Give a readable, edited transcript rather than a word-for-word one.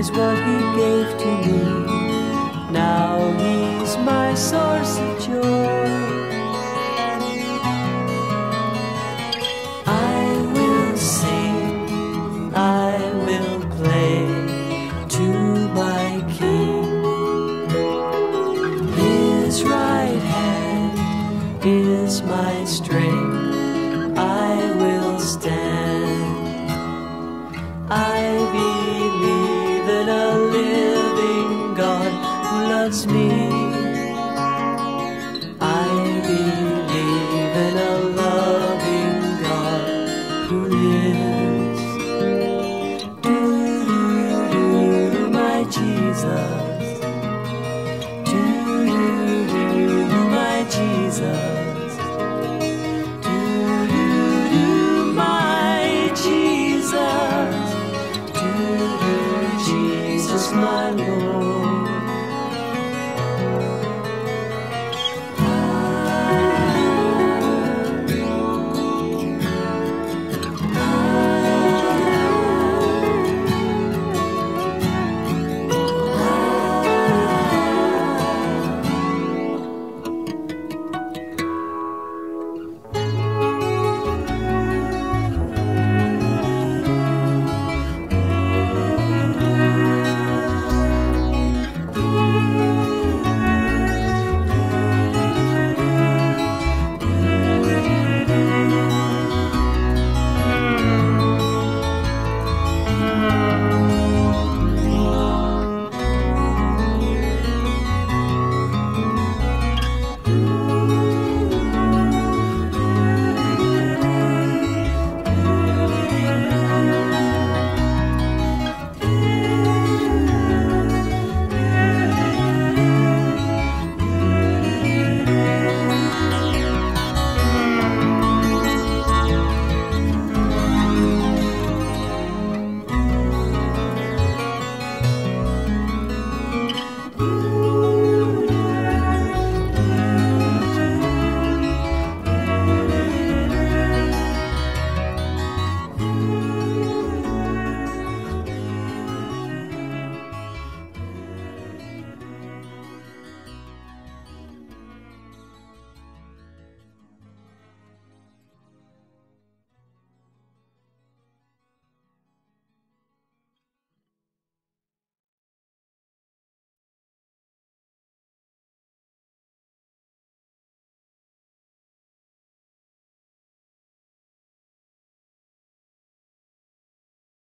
is what he gave to me. Now he's my source of joy. I will sing, I will play to my King. His right hand is my strength. I will stand. I believe in a living God who loves me. I believe in a loving God who lives. Do my Jesus. Do my Jesus.